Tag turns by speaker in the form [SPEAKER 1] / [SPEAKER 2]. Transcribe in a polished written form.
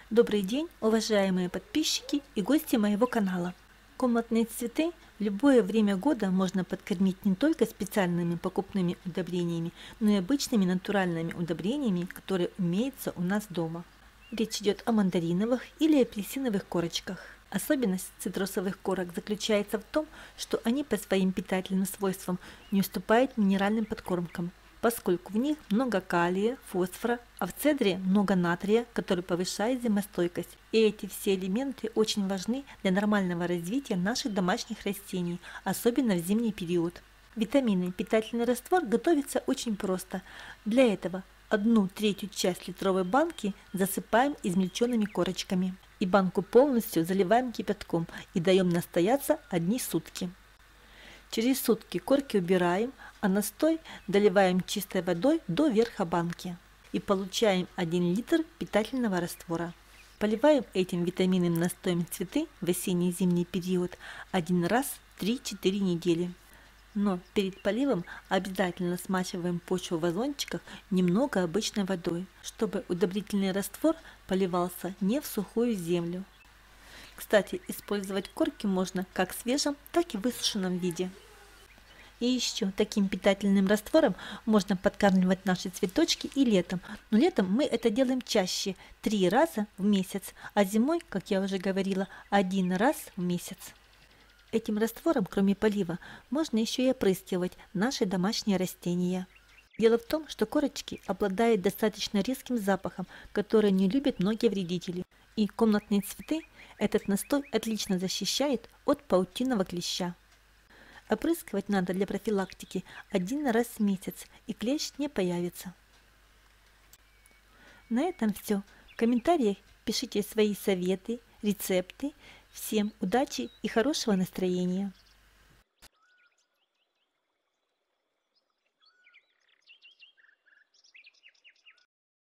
[SPEAKER 1] Добрый день, уважаемые подписчики и гости моего канала. Комнатные цветы в любое время года можно подкормить не только специальными покупными удобрениями, но и обычными натуральными удобрениями, которые имеются у нас дома. Речь идет о мандариновых или апельсиновых корочках. Особенность цитрусовых корок заключается в том, что они по своим питательным свойствам не уступают минеральным подкормкам, поскольку в них много калия, фосфора, а в цедре много натрия, который повышает зимостойкость. И эти все элементы очень важны для нормального развития наших домашних растений, особенно в зимний период. Витаминный питательный раствор готовится очень просто. Для этого 1/3 часть литровой банки засыпаем измельченными корочками. И банку полностью заливаем кипятком и даем настояться 1 сутки. Через сутки корки убираем, а настой доливаем чистой водой до верха банки. И получаем 1 литр питательного раствора. Поливаем этим витаминным настоем цветы в осенне-зимний период 1 раз в 3-4 недели. Но перед поливом обязательно смачиваем почву в вазончиках немного обычной водой, чтобы удобрительный раствор поливался не в сухую землю. Кстати, использовать корки можно как в свежем, так и в высушенном виде. И еще таким питательным раствором можно подкармливать наши цветочки и летом. Но летом мы это делаем чаще, 3 раза в месяц, а зимой, как я уже говорила, 1 раз в месяц. Этим раствором, кроме полива, можно еще и опрыскивать наши домашние растения. Дело в том, что корочки обладают достаточно резким запахом, который не любят многие вредители. И комнатные цветы этот настой отлично защищает от паутинного клеща. Опрыскивать надо для профилактики 1 раз в месяц, и клещ не появится. На этом все. В комментариях пишите свои советы, рецепты. Всем удачи и хорошего настроения!